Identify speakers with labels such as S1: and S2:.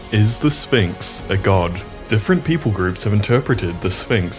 S1: Is the Sphinx a god? Different people groups have interpreted the Sphinx